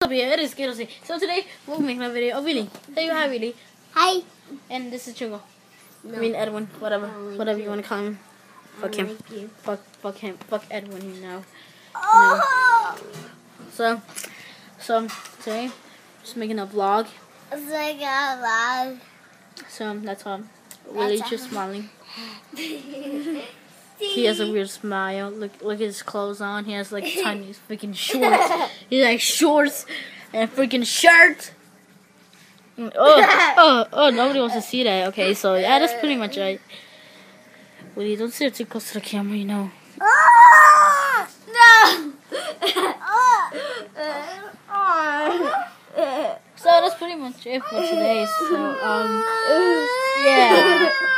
be it. It is Skittles Day. So today we'll be making a video of Willie. Say hi, Willie. Hi. And this is Chungo. No. I mean Edwin. Whatever you want to call him. Fuck him. Like you. Fuck him. Fuck Edwin. You know. Oh. So today just making a vlog. It's like a vlog. So that's all. Willie's just smiling. He has a weird smile. Look at his clothes on. He has like tiny freaking shorts. He has like shorts and a freaking shirt. Oh, nobody wants to see that. Okay, so yeah, that's pretty much it. Willie, don't sit too close to the camera, you know. Oh, no. So that's pretty much it for today. So yeah.